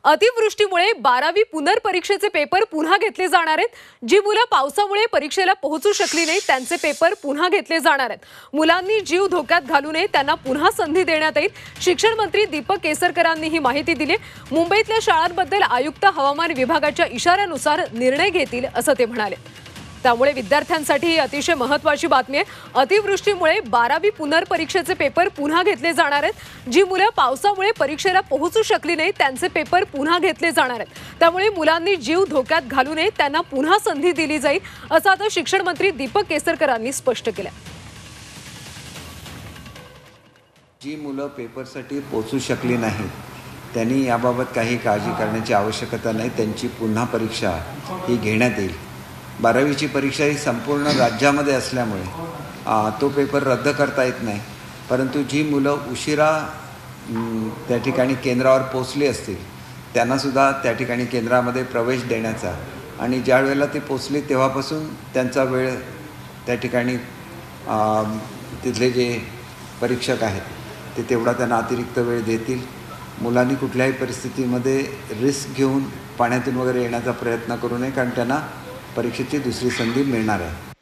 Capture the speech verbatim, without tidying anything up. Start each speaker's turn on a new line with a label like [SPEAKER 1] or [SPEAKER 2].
[SPEAKER 1] अतिवृष्टीमुळे बारावी पुनर्परीक्षेचे पेपर पुन्हा घेतले जाणार आहेत। जी मुलं पावसामुळे परीक्षेला पोहोचू शकली नाही त्यांचे पेपर पुन्हा घेतले जाणार आहेत। मुलांनी जीव धोक्यात घालू नये त्यांना पुन्हा संधी देण्यात येईल। शिक्षण मंत्री दीपक केसरकरांनी ही माहिती दिली। मुंबईतल्या शाळांबद्दल आयुक्त हवामान विभागाच्या इशाऱ्यानुसार निर्णय घेतील असं ते म्हणाले। त्यामुळे विद्यार्थ्यांसाठी ही अतिशय महत्त्वाची बातमी आहे। अतिवृष्टीमुळे बारावी पुनर्परीक्षेचे पेपर पुन्हा घेतले जाणार आहेत। जी मुलं पावसामुळे परीक्षेला पोहोचू शकली नाही त्यांचे पेपर पुन्हा घेतले जाणार आहेत। त्यामुळे मुलांनी जीव धोक्यात घालू नये त्यांना पुन्हा संधी दिली जाईल असं आता शिक्षण मंत्री दीपक केसरकरांनी स्पष्ट केलं।
[SPEAKER 2] जी मुलं पेपरसाठी पोहोचू शकली नाहीत त्यांनी याबाबत काही काळजी करण्याची आवश्यकता नाही। त्यांची पुन्हा परीक्षा ही घेण्यात येईल। बारावीची परीक्षा ही संपूर्ण राज्यामध्ये असल्यामुळे तो पेपर रद्द करता येत नाही। परंतु जी मुलं उशिरा त्या ठिकाणी केंद्रावर पोहोचली असतील त्यांनासुद्धा त्या ठिकाणी केंद्रामध्ये प्रवेश देण्याचा आणि ज्या वेळेला ती पोहोचली तेव्हापासून त्यांचा वेळ त्या ठिकाणी तिथले जे परीक्षक आहेत ते तेवढा त्यांना अतिरिक्त वेळ देतील। मुलांनी कुठल्याही परिस्थितीमध्ये रिस्क घेऊन पाण्यातून वगैरे येण्याचा प्रयत्न करू नये, कारण त्यांना परीक्षेची दुसरी संधी मिळणार आहे।